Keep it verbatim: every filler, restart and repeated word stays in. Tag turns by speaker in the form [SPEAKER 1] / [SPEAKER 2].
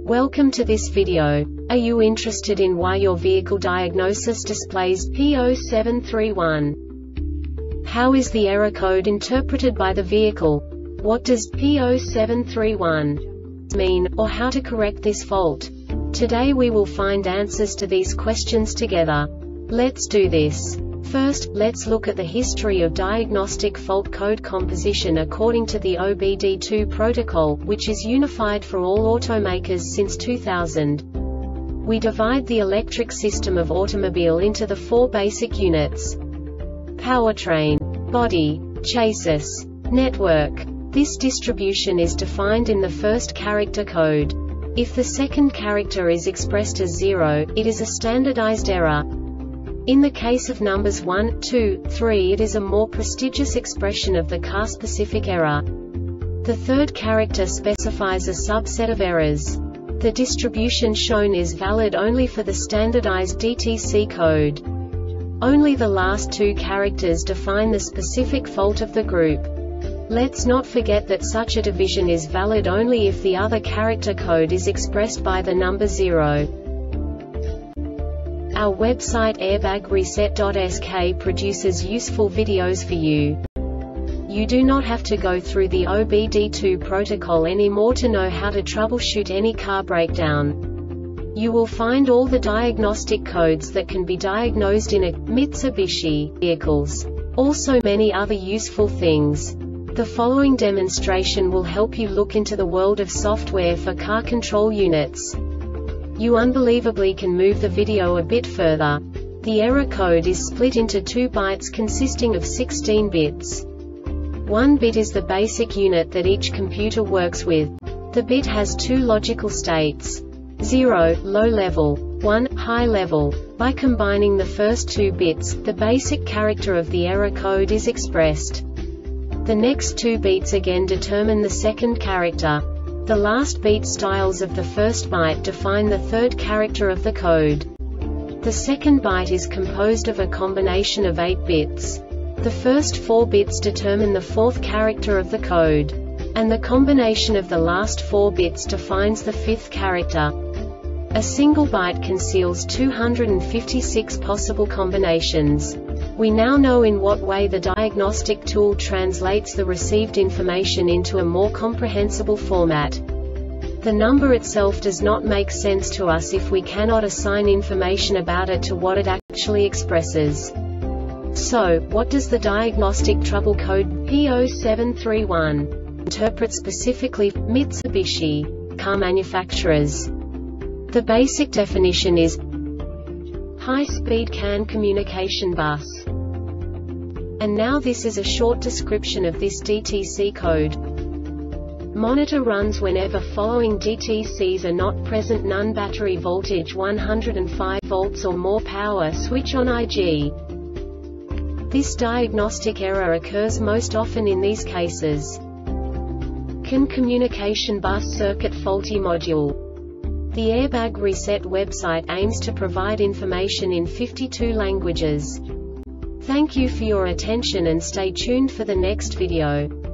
[SPEAKER 1] Welcome to this video. Are you interested in why your vehicle diagnosis displays P zero seven three one? How is the error code interpreted by the vehicle? What does P zero seven three one mean, or how to correct this fault? Today we will find answers to these questions together. Let's do this. First, let's look at the history of diagnostic fault code composition according to the O B D two protocol, which is unified for all automakers since two thousand. We divide the electric system of automobile into the four basic units: powertrain, body, chassis, network. This distribution is defined in the first character code. If the second character is expressed as zero, it is a standardized error. In the case of numbers one, two, three, it is a more prestigious expression of the car-specific error. The third character specifies a subset of errors. The distribution shown is valid only for the standardized D T C code. Only the last two characters define the specific fault of the group. Let's not forget that such a division is valid only if the other character code is expressed by the number zero. Our website airbag reset dot S K produces useful videos for you. You do not have to go through the O B D two protocol anymore to know how to troubleshoot any car breakdown. You will find all the diagnostic codes that can be diagnosed in a Mitsubishi vehicles. Also many other useful things. The following demonstration will help you look into the world of software for car control units. You unbelievably can move the video a bit further. The error code is split into two bytes consisting of sixteen bits. One bit is the basic unit that each computer works with. The bit has two logical states: zero, low level, one, high level. By combining the first two bits, the basic character of the error code is expressed. The next two beats again determine the second character. The last beat styles of the first byte define the third character of the code. The second byte is composed of a combination of eight bits. The first four bits determine the fourth character of the code. And the combination of the last four bits defines the fifth character. A single byte conceals two hundred fifty-six possible combinations. We now know in what way the diagnostic tool translates the received information into a more comprehensible format. The number itself does not make sense to us if we cannot assign information about it to what it actually expresses. So, what does the diagnostic trouble code P zero seven three one interpret specifically for Mitsubishi car manufacturers? The basic definition is high-speed C A N communication bus. And now this is a short description of this D T C code. Monitor runs whenever following D T Cs are not present: none, battery voltage one hundred five volts or more, power switch on I G. This diagnostic error occurs most often in these cases: C A N communication bus circuit faulty module. The Airbag Reset website aims to provide information in fifty-two languages. Thank you for your attention and stay tuned for the next video.